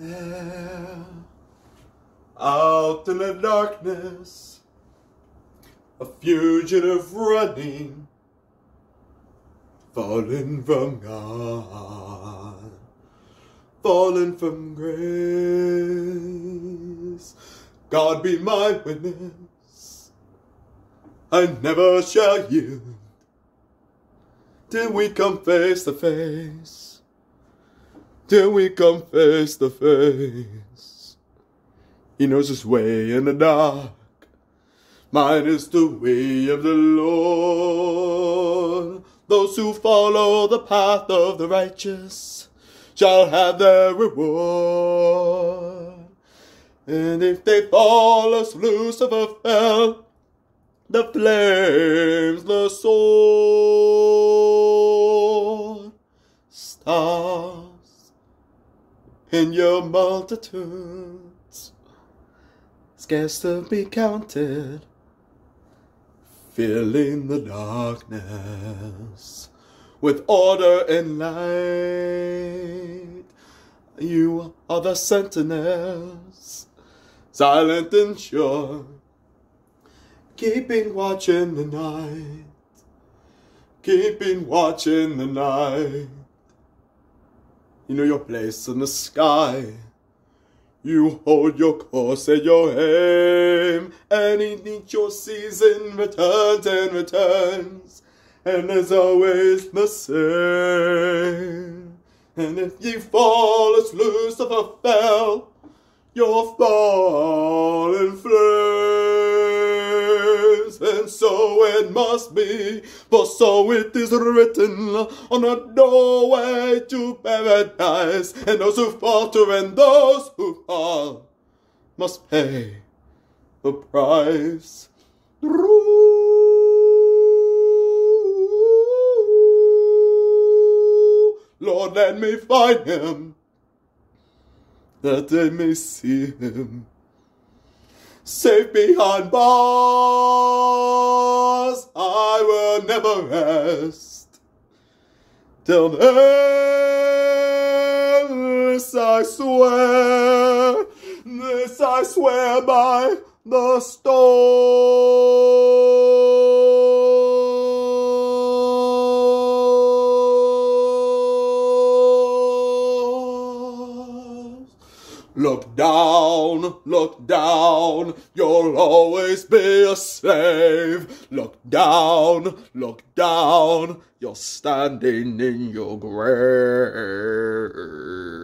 There, out in the darkness, a fugitive running, fallen from God, fallen from grace. God be my witness, I never shall yield till we come face to face. Till we come face to face. He knows his way in the dark. Mine is the way of the Lord. Those who follow the path of the righteous shall have their reward. And if they fall as Lucifer fell, the flames, the sword, stars in your multitudes, scarce to be counted, filling the darkness with order and light. You are the sentinels, silent and sure, keeping watch in the night, keeping watch in the night. You know your place in the sky. You hold your course and your aim, and in each your season returns and returns, and is always the same. And if ye fall as Lucifer fell, you'll fall in flames. And so it must be, for so it is written on the doorway to paradise. And those who falter and those who fall must pay the price. Lord, let me find him, that they may see him. Safe behind bars, I will never rest. Till then, this I swear by the stars. Look down, you'll always be a slave. Look down, you're standing in your grave.